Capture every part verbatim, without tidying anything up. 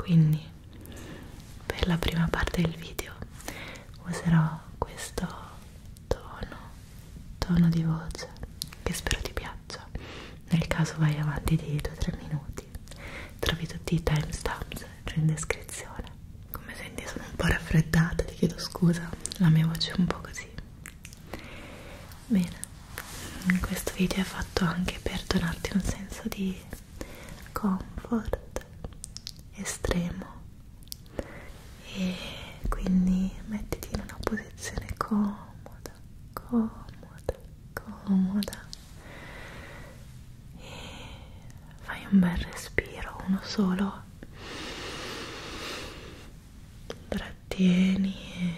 Quindi per la prima parte del video userò questo tono, tono di voce che spero ti piaccia. Nel caso vai avanti di due o tre minuti, trovi tutti i timestamps giù in descrizione. Come senti sono un po' raffreddata, ti chiedo scusa, la mia voce è un po' così. Bene, questo video è fatto anche per donarti un senso di comfort estremo, e quindi mettiti in una posizione comoda, comoda, comoda e fai un bel respiro, uno solo. Trattieni e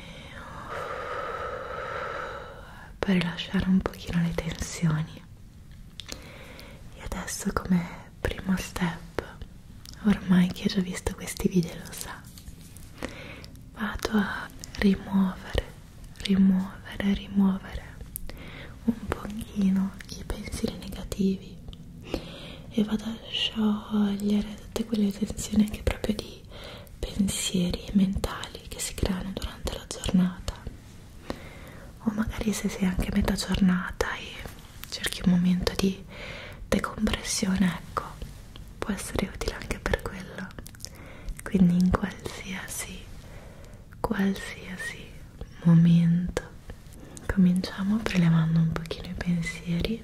per rilasciare un pochino le tensioni. E adesso, come primo step, ormai chi ha già visto questi video lo sa, vado a rimuovere, rimuovere, rimuovere un pochino i pensieri negativi e vado a sciogliere tutte quelle tensioni che proprio di pensieri mentali che si creano durante la giornata, o magari se sei anche a metà giornata e cerchi un momento di decompressione, ecco, può essere utile anche per quello. Quindi in qualsiasi qualsiasi momento cominciamo prelevando un pochino i pensieri.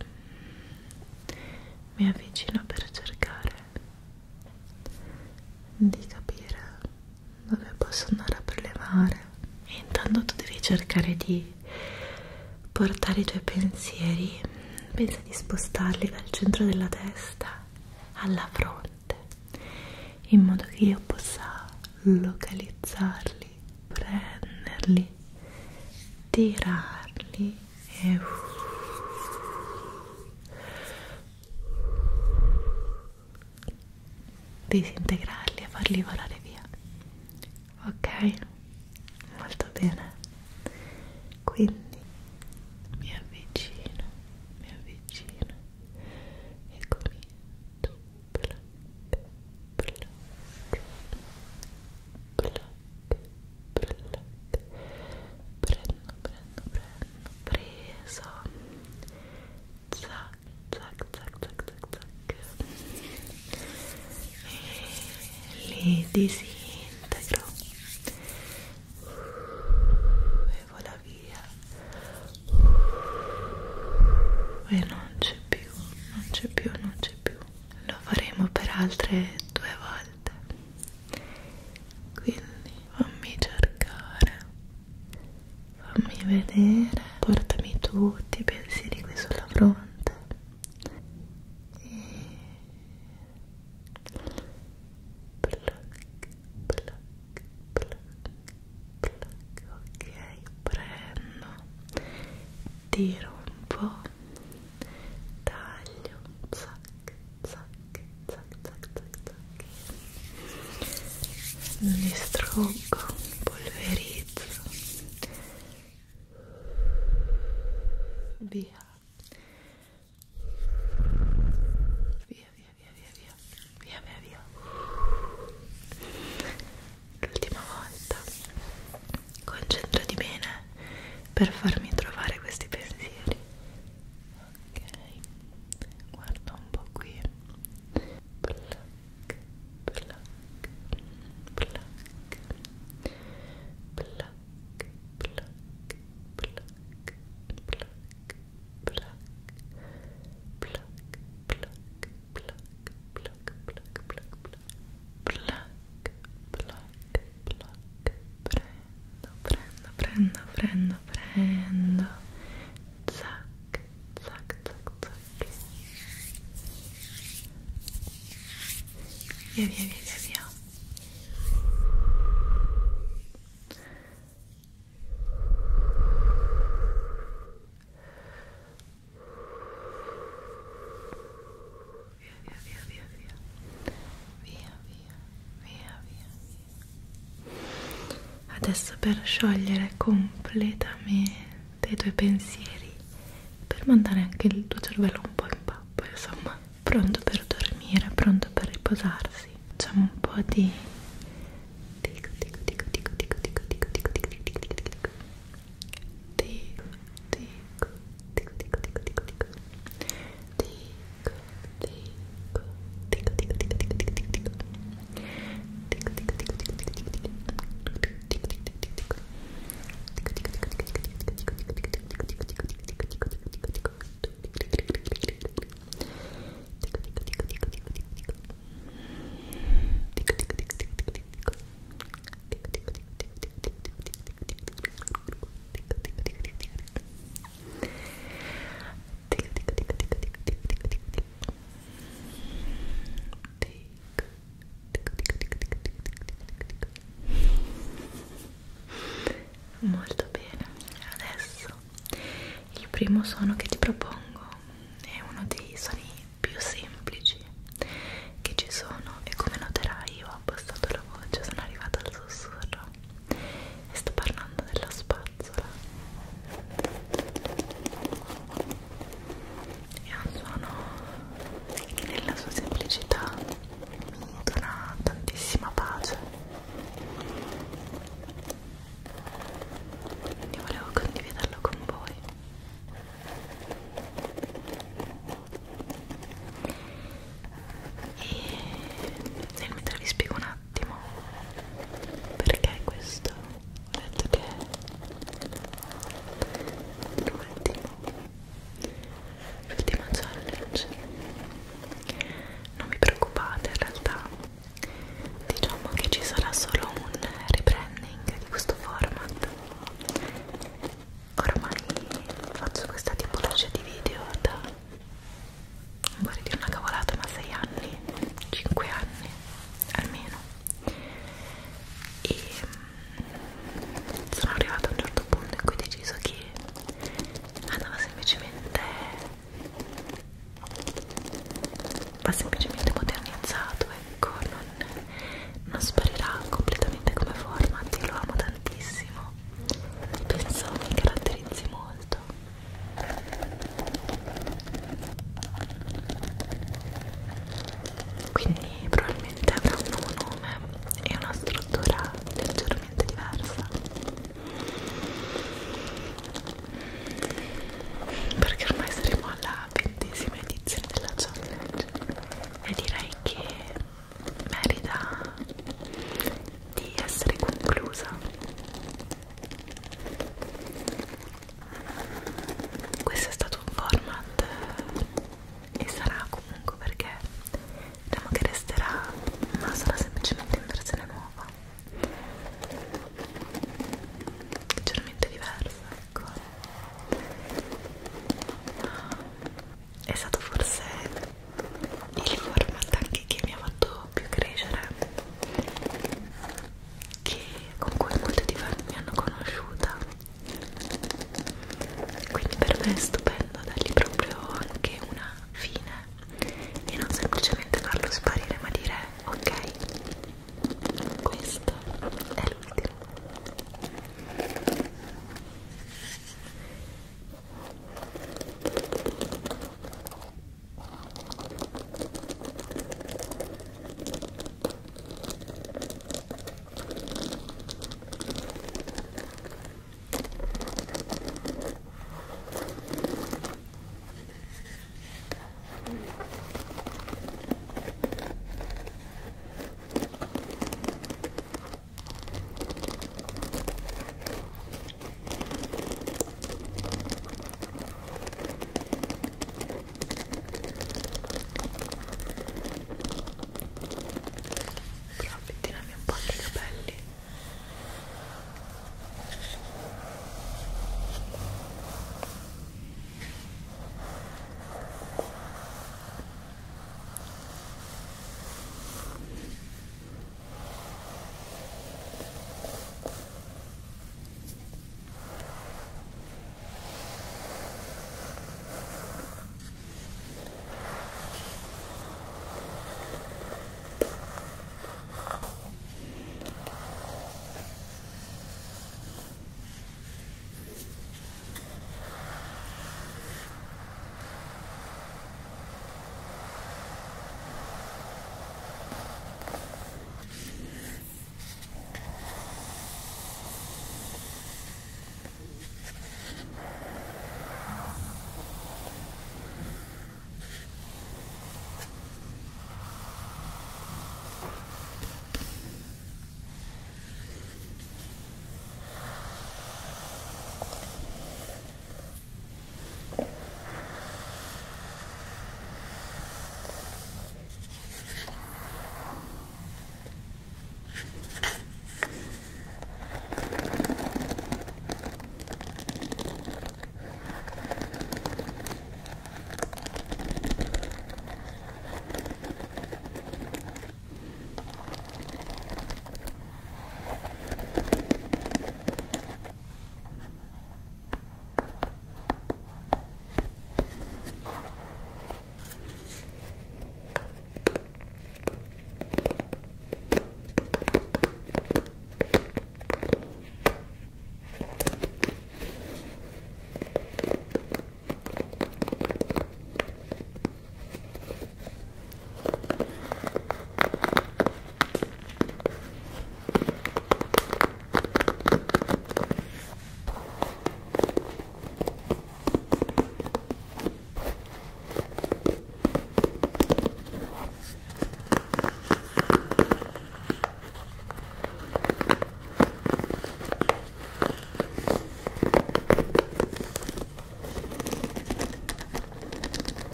Mi avvicino per cercare di capire dove posso andare a prelevare, e intanto tu devi cercare di portare i tuoi pensieri, pensa di spostarli dal centro della testa alla fronte, in modo che io possa localizzarli, prenderli, tirarli e disintegrarli e farli volare via. Ok? Molto bene. Quindi mi avvicino, mi avvicino e comincio. Plac, plac, plac, plac. Prendo, prendo, prendo, preso. Zac, zac, zac, zac, zac, zac. E li disintegro e vola via. E non c'è più, non c'è più, non c'è più. Lo faremo per altre due volte. Quindi fammi cercare, fammi vedere, portami tutti i pensieri qui sulla fronte. E plac, plac, plac, plac. Ok, prendo, tiro un po', taglio, zac, zac, zac, zac, zac, zac. Distruggo, polverizzo, via, via, via, via, via, via, via, via, via. L'ultima volta, concentrati bene per farmi trovare questi pensieri. Ok, guarda un po' qui. Plac, plac, plac, plac, plac, plac, plac, plac, plac, plac, plac, plac, plac, plac, plac, plac, prendo, prendo, prendo, prendo, zac, zac, zac, zac, via, via, via, via, via. Via, via, via, via, via, via, via, via, via. Adesso, per sciogliere completamente i tuoi pensieri, per mandare anche il tuo cervello un po' in pappa, insomma, pronto per dormire, pronto per riposarsi, facciamo un po' di Molto bene. Adesso il primo suono che ti propongo è uno dei suoni più semplici che ci sono e come noterai io ho abbassato la voce, sono arrivata al sussurro e sto parlando della spazzola. È un suono che nella sua semplicità mi dona tantissima pace. Quindi volevo condividerlo con voi.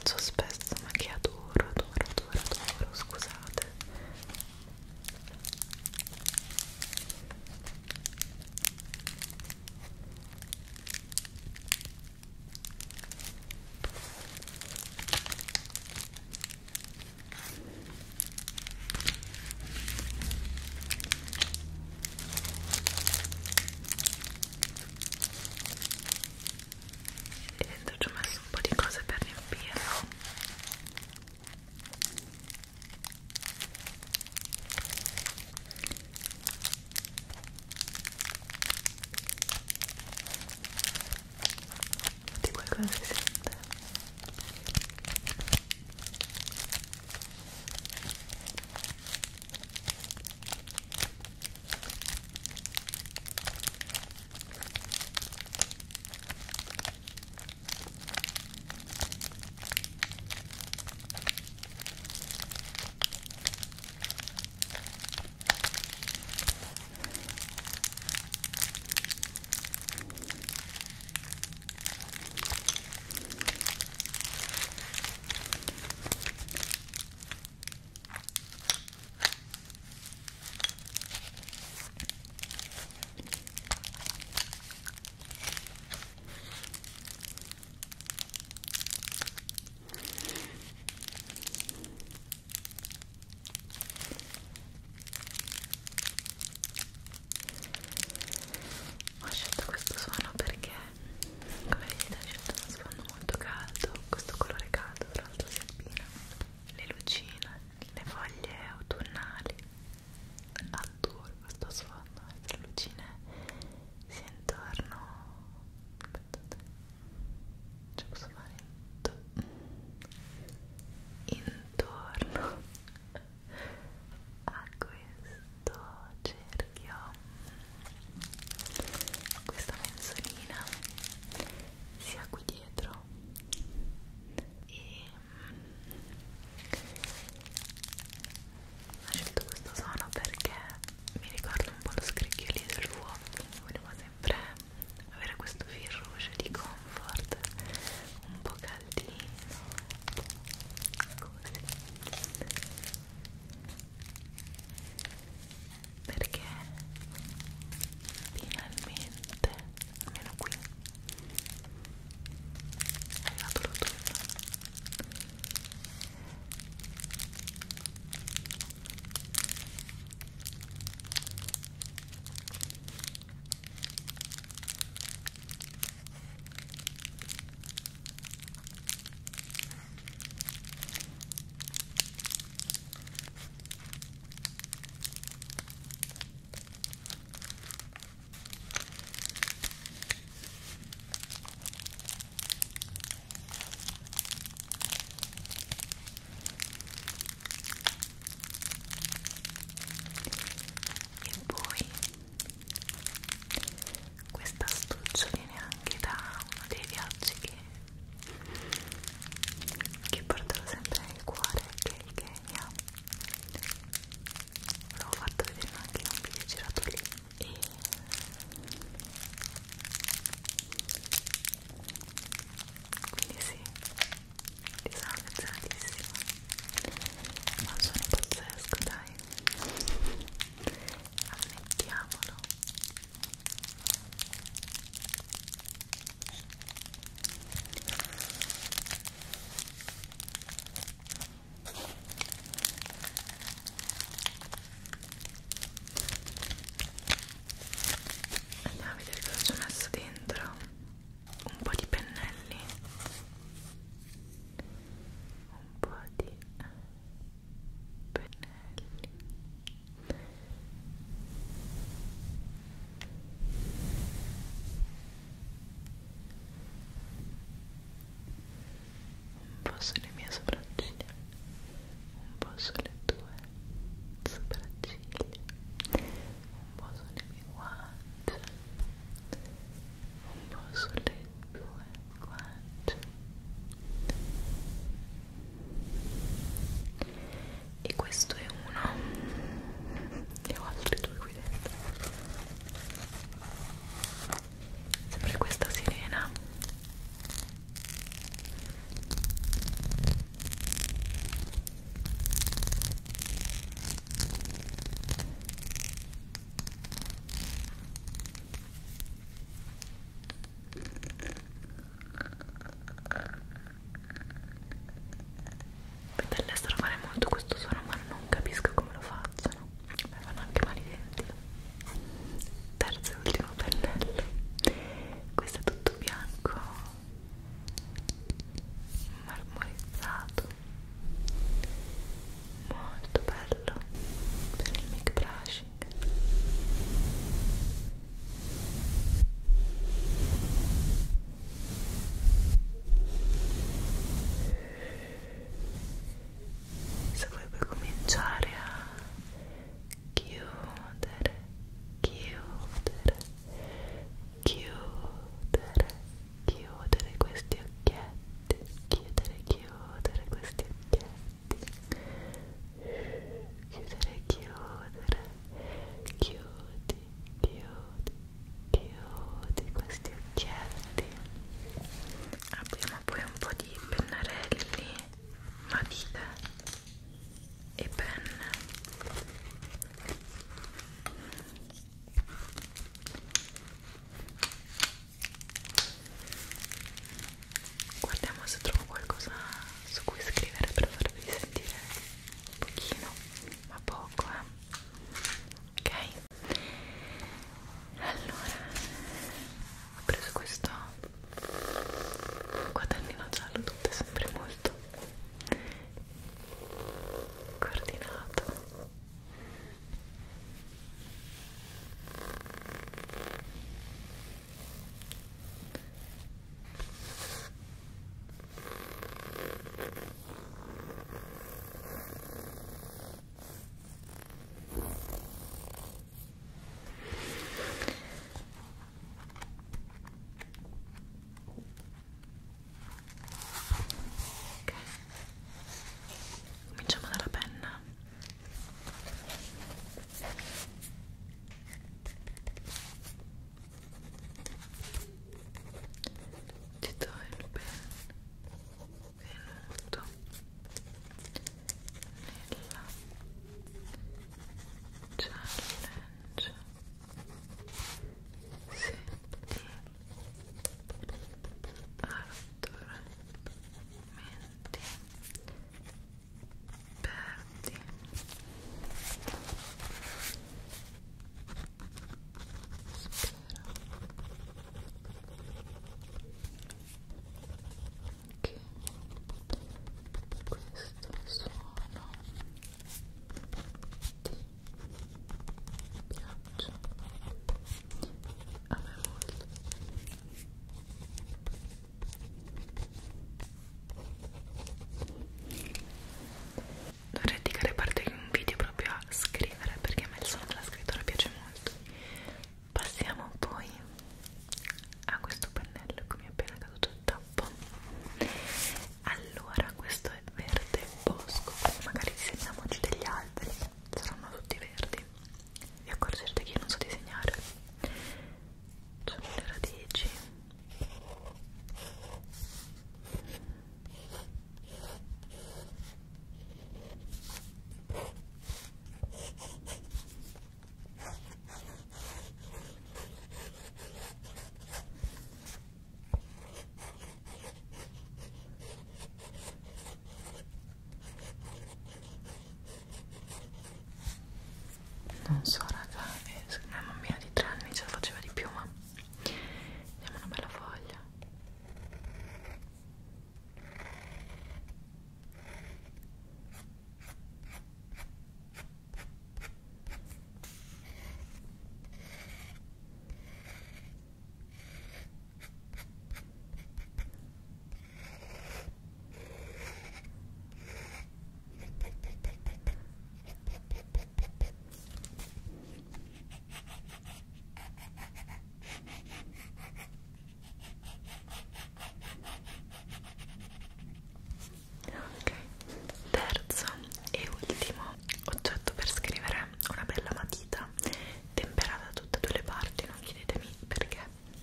faccio spesso, ma che adoro, adoro, adoro, adoro, scusate. E dentro ci ho messo un po' di cose per riempirlo. Di qualcosa si sente. Ho scelto questo suono perché, come vedete, ho scelto uno sfondo molto caldo, questo colore caldo tra l'altro si abbina le lucine, le foglie autunnali. Adoro questo sfondo, le lucine sia intorno, aspettate, ce posso fare intorno a questo cerchio, questa menzolina, sia qui dietro e ho scelto questo suono perché mi ricorda un po' lo scricchiolio del fuoco, quindi volevo sempre avere questo fil rouge di comfort un po' caldino, così, perché finalmente, almeno qui, è arrivato l'autunno. E poi questa astuccio viene anche da uno dei viaggi che, che porterò sempre nel cuore, che è il Kenya. L'avevo fatto vedere anche in un video girato lì e quindi sì, ti sono affezionatissima, ma un suono pazzesco, dai, ammettiamolo. Andiamo a vedere cosa ci ho messo dentro. Un po' di pennelli, un po' di pennelli, un po' sulle mie sopracciglia, un po' sulle tue sopracciglia, un po' sulle mie guance, un po' sulle tue guance. E questo è uno, e ho altri due qui dentro, sempre questa sirena non so raga, eh, secondo me una bambina di tre anni ce la faceva di più, ma diamo una bella foglia. Ok, terzo e ultimo oggetto per scrivere, una bella matita temperata da tutte e due le parti, non chiedetemi perché.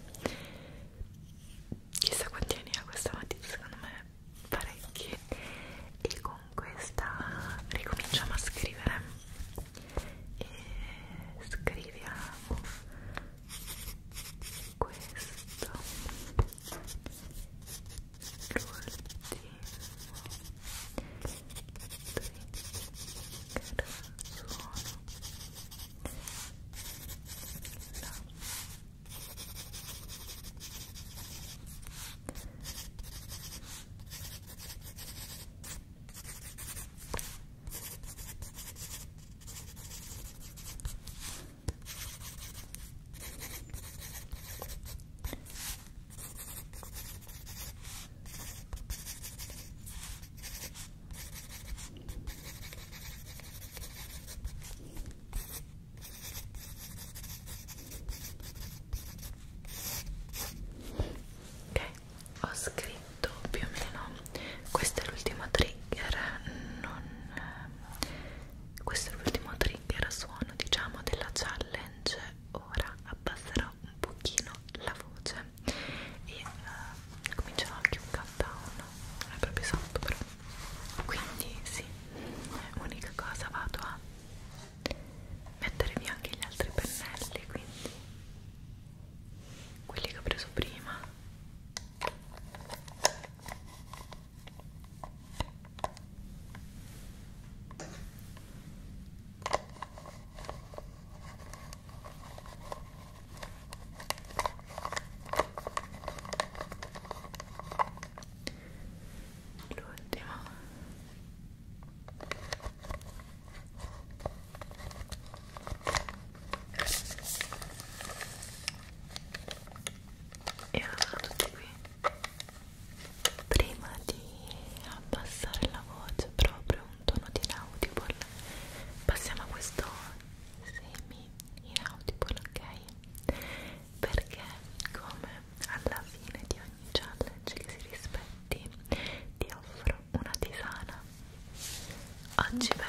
Chissà quanti anni ha questa matita, secondo me parecchi. E con questa ricominciamo a scrivere e scriviamo questo, l'ultimo trigger suono la ok, ho scritto più o meno, questo è l'ultimo trigger, non, questo è l'ultimo trigger suono diciamo della challenge. Ora abbasserò un pochino la voce e uh, comincerò anche un countdown, non è proprio esatto però, quindi sì, unica cosa, vado a mettere via anche gli altri pennelli, quindi quelli che ho preso prima. L'ultimo. E ora sono tutti qui. Prima di abbassare la voce proprio un tono di inaudible, passiamo a questo semi inaudible, ok? Perché come alla fine di ogni challenge che si rispetti ti offro una tisana. Oggi